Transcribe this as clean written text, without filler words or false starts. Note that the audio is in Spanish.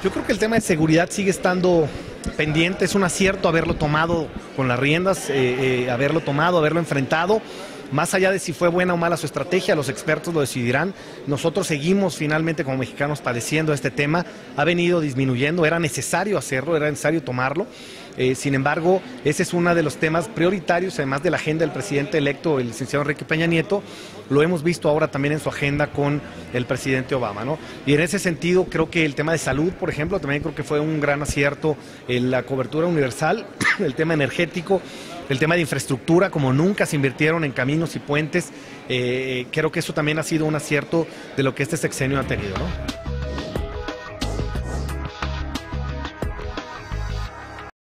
Yo creo que el tema de seguridad sigue estando pendiente, es un acierto haberlo tomado con las riendas, haberlo enfrentado. Más allá de si fue buena o mala su estrategia, los expertos lo decidirán. Nosotros seguimos finalmente como mexicanos padeciendo este tema. Ha venido disminuyendo, era necesario hacerlo, era necesario tomarlo. Sin embargo, ese es uno de los temas prioritarios, además de la agenda del presidente electo, el licenciado Enrique Peña Nieto. Lo hemos visto ahora también en su agenda con el presidente Obama, ¿no? Y en ese sentido creo que el tema de salud, por ejemplo, también creo que fue un gran acierto en la cobertura universal, el tema energético, el tema de infraestructura, como nunca se invirtieron en caminos y puentes. Creo que eso también ha sido un acierto de lo que este sexenio ha tenido, ¿no?